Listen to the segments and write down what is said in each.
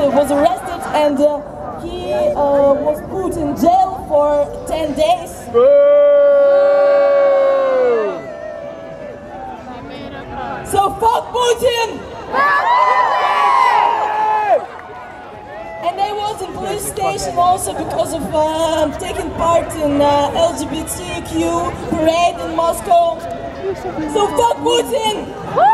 was arrested and he was put in jail for 10 days. So fuck Putin! And I was in police station also because of taking part in LGBTQ parade in Moscow. So fuck Putin!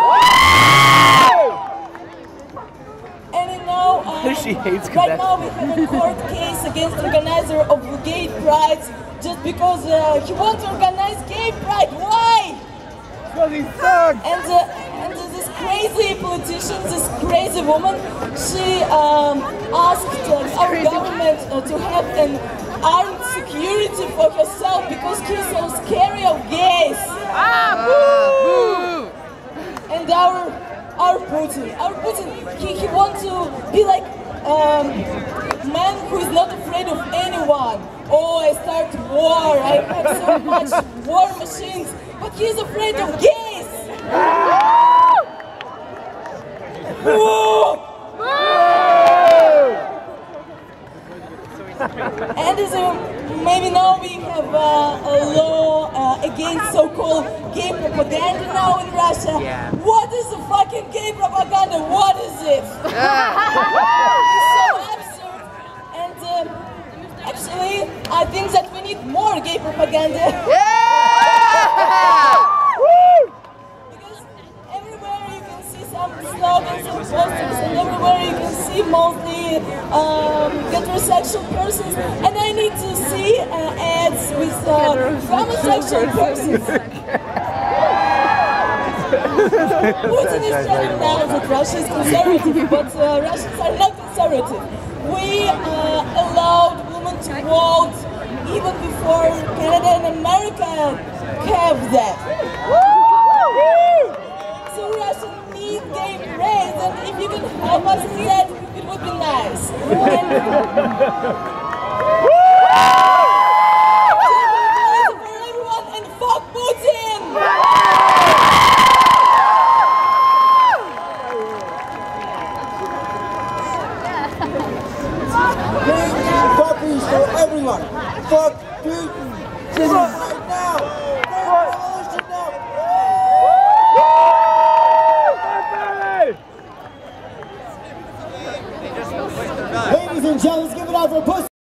And you know, she hates right now we have a court case against the organizer of gay pride just because he wants to organize gay pride. Why? Because he sucks! And this crazy politician, this crazy woman, she asked our government to have an armed security for herself because she's so scary of gays. And our Putin, he wants to be like man who is not afraid of anyone. Oh, I start war, I have so much war machines, but he's afraid of gays. And as maybe now we have a law against so-called gay propaganda now in Russia. Yeah. What is the fucking gay propaganda? What is it? It's so absurd. And actually, I think that we need more gay propaganda. Because everywhere you can see some slogans and posters, and everywhere you can see mostly heterosexual persons, and I need to see ads with homosexual persons. Putin is telling now that Russia is conservative, but Russians are not conservative. We allowed women to vote even before Canada and America have that. So Russia needs gay parades, and if you can help us in that, it would be nice. And